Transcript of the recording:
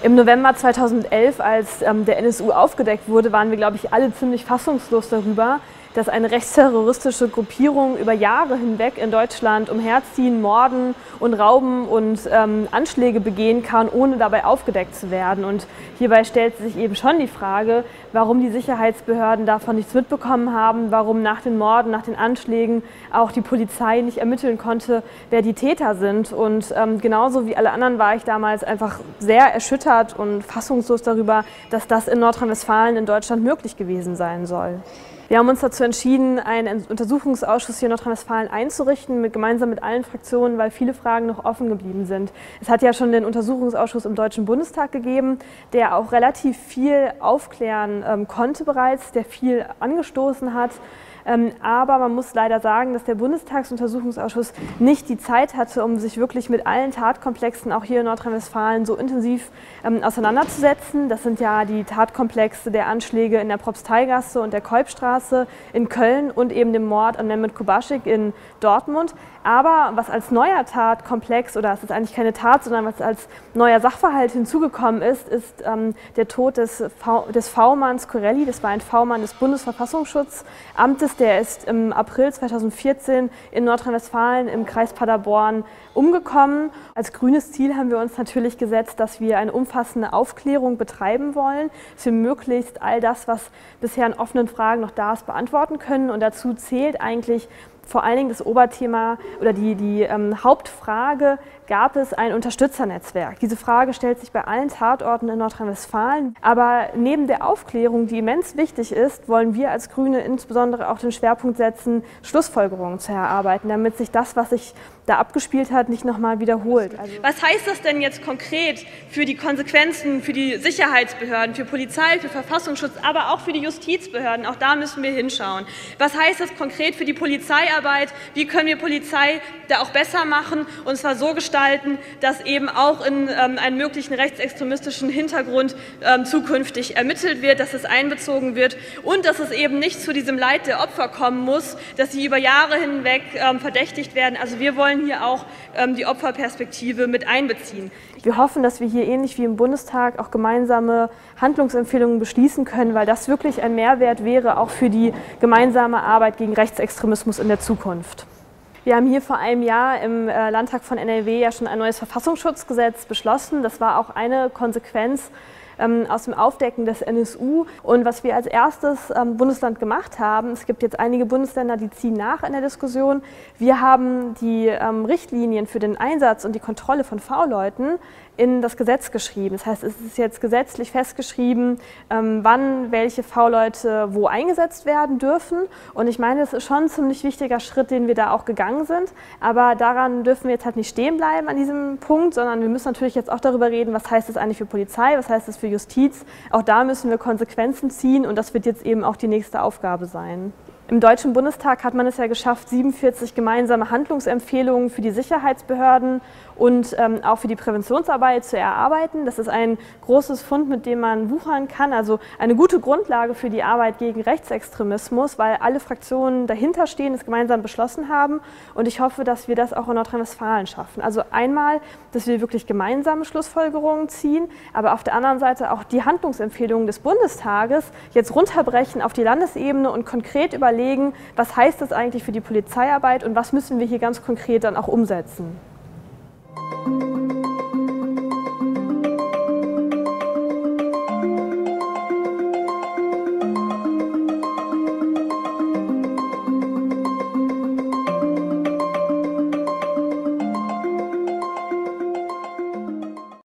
Im November 2011, als der NSU aufgedeckt wurde, waren wir, glaube ich, alle ziemlich fassungslos darüber, dass eine rechtsterroristische Gruppierung über Jahre hinweg in Deutschland umherziehen, morden und rauben und Anschläge begehen kann, ohne dabei aufgedeckt zu werden. Und hierbei stellt sich eben schon die Frage, warum die Sicherheitsbehörden davon nichts mitbekommen haben, warum nach den Morden, nach den Anschlägen auch die Polizei nicht ermitteln konnte, wer die Täter sind. Und genauso wie alle anderen war ich damals einfach sehr erschüttert und fassungslos darüber, dass das in Nordrhein-Westfalen in Deutschland möglich gewesen sein soll. Wir haben uns dazu entschieden, einen Untersuchungsausschuss hier in Nordrhein-Westfalen einzurichten, gemeinsam mit allen Fraktionen, weil viele Fragen noch offen geblieben sind. Es hat ja schon den Untersuchungsausschuss im Deutschen Bundestag gegeben, der auch relativ viel aufklären konnte bereits, der viel angestoßen hat. Aber man muss leider sagen, dass der Bundestagsuntersuchungsausschuss nicht die Zeit hatte, um sich wirklich mit allen Tatkomplexen, auch hier in Nordrhein-Westfalen, so intensiv auseinanderzusetzen. Das sind ja die Tatkomplexe der Anschläge in der Propsteigasse und der Kolbstraße in Köln und eben dem Mord an Mehmet Kubaschik in Dortmund. Aber was als neuer Tatkomplex, oder es ist eigentlich keine Tat, sondern was als neuer Sachverhalt hinzugekommen ist, ist der Tod des V-Manns Corelli. Das war ein V-Mann des Bundesverfassungsschutzamtes. Der ist im April 2014 in Nordrhein-Westfalen im Kreis Paderborn umgekommen. Als grünes Ziel haben wir uns natürlich gesetzt, dass wir eine umfassende Aufklärung betreiben wollen, dass wir möglichst all das, was bisher an offenen Fragen noch da ist, beantworten können. Und dazu zählt eigentlich vor allen Dingen das Oberthema oder die Hauptfrage: Gab es ein Unterstützernetzwerk? Diese Frage stellt sich bei allen Tatorten in Nordrhein-Westfalen. Aber neben der Aufklärung, die immens wichtig ist, wollen wir als Grüne insbesondere auch den Schwerpunkt setzen, Schlussfolgerungen zu erarbeiten, damit sich das, was sich da abgespielt hat, nicht nochmal wiederholt. Also was heißt das denn jetzt konkret für die Konsequenzen, für die Sicherheitsbehörden, für Polizei, für Verfassungsschutz, aber auch für die Justizbehörden? Auch da müssen wir hinschauen. Was heißt das konkret für die Polizeiarbeit? Wie können wir Polizei da auch besser machen, und zwar so gestalten, dass eben auch in einen möglichen rechtsextremistischen Hintergrund zukünftig ermittelt wird, dass es einbezogen wird und dass es eben nicht zu diesem Leid der Opfer kommen muss, dass sie über Jahre hinweg verdächtigt werden. Also wir wollen hier auch die Opferperspektive mit einbeziehen. Wir hoffen, dass wir hier ähnlich wie im Bundestag auch gemeinsame Handlungsempfehlungen beschließen können, weil das wirklich ein Mehrwert wäre, auch für die gemeinsame Arbeit gegen Rechtsextremismus in der Zukunft. Wir haben hier vor einem Jahr im Landtag von NRW ja schon ein neues Verfassungsschutzgesetz beschlossen. Das war auch eine Konsequenz aus dem Aufdecken des NSU. Und was wir als erstes Bundesland gemacht haben, es gibt jetzt einige Bundesländer, die ziehen nach in der Diskussion. Wir haben die Richtlinien für den Einsatz und die Kontrolle von V-Leuten in das Gesetz geschrieben. Das heißt, es ist jetzt gesetzlich festgeschrieben, wann welche V-Leute wo eingesetzt werden dürfen. Und ich meine, das ist schon ein ziemlich wichtiger Schritt, den wir da auch gegangen sind. Aber daran dürfen wir jetzt halt nicht stehen bleiben an diesem Punkt, sondern wir müssen natürlich jetzt auch darüber reden, was heißt das eigentlich für Polizei, was heißt das für Justiz. Auch da müssen wir Konsequenzen ziehen, und das wird jetzt eben auch die nächste Aufgabe sein. Im Deutschen Bundestag hat man es ja geschafft, 47 gemeinsame Handlungsempfehlungen für die Sicherheitsbehörden und auch für die Präventionsarbeit zu erarbeiten. Das ist ein großes Fund, mit dem man wuchern kann, also eine gute Grundlage für die Arbeit gegen Rechtsextremismus, weil alle Fraktionen dahinter stehen, es gemeinsam beschlossen haben, und ich hoffe, dass wir das auch in Nordrhein-Westfalen schaffen. Also einmal, dass wir wirklich gemeinsame Schlussfolgerungen ziehen, aber auf der anderen Seite auch die Handlungsempfehlungen des Bundestages jetzt runterbrechen auf die Landesebene und konkret überlegen, was heißt das eigentlich für die Polizeiarbeit und was müssen wir hier ganz konkret dann auch umsetzen.